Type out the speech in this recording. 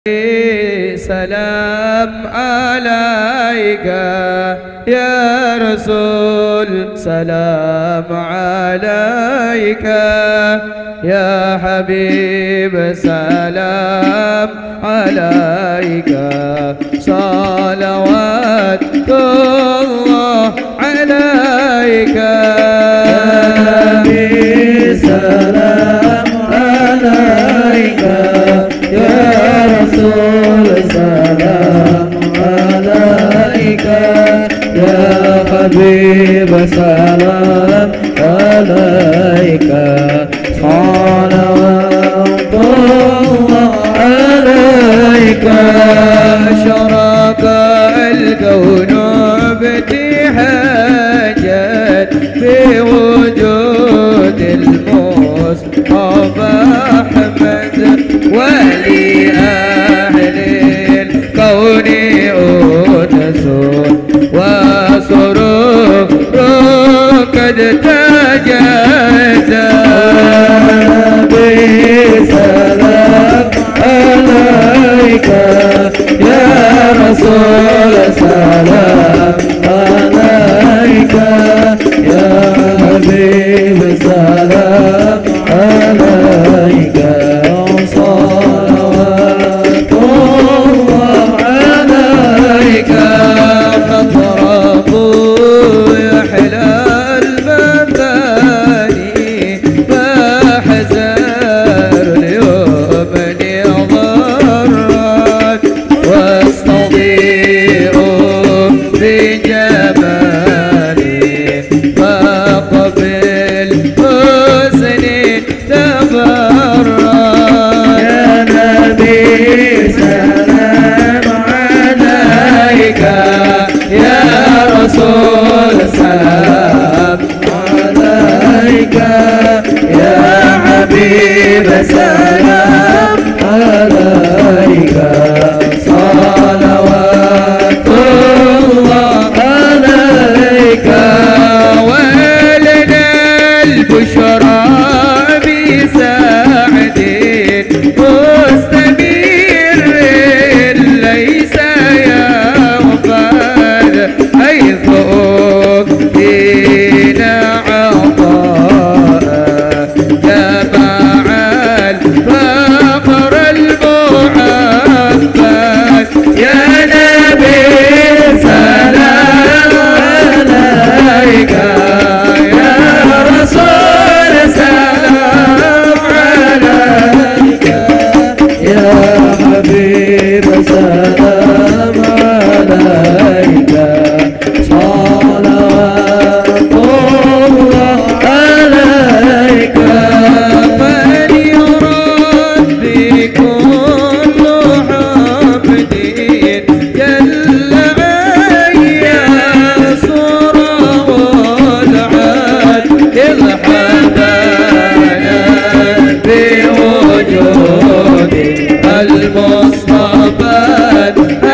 سلام عليك يا رسول، سلام عليك يا حبيب، سلام عليك، صلوات الله عليك يا نبي، سلام عليك يا رسول، سلام عليك يا حبيب، سلام عليك، صلوات الله عليك. أشرق الكون ابتهاجا بوجود المصطفى أحمد، ولأهل الكون أنس وسرور قد تجدد. سلام عليك يا رسول، سلام عليك يا حبيب، سلام عليك، صلوات الله عليك. فاضربوا يحلى المباني فاحذر اليوم نظرك، واستضيئوا بجمالي فقبل حسن تبرك. يا نبي، سلام عليك يا رسول، سلام عليك يا حبيب، سلام عليك، صلوات الله عليك. ولنا البشرى بسعد مستمر ليس يغفل، حيث أوتينا عطاء جمع الفقر المعبد. يا نبي، سلام عليك يا رسول، سلام عليك يا حبيب، سلام عليك، صلوات الله عليك. فليرد بكل حمد جل عيا صرى والعاد، إذ حبانا بوجود المصطفى